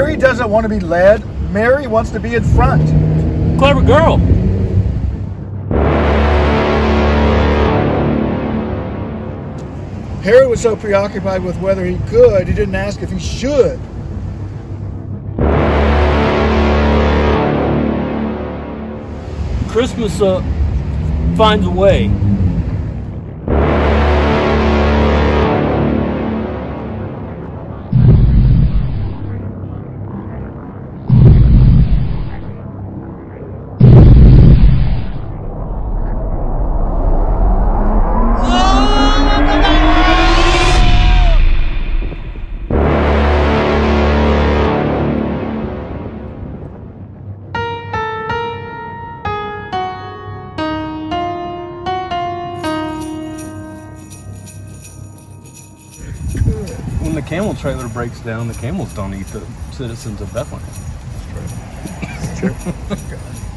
Mary doesn't want to be led. Mary wants to be in front. Clever girl. Herod was so preoccupied with whether he could, he didn't ask if he should. Christmas finds a way. When the camel trailer breaks down, the camels don't eat the citizens of Bethlehem. That's true. That's true.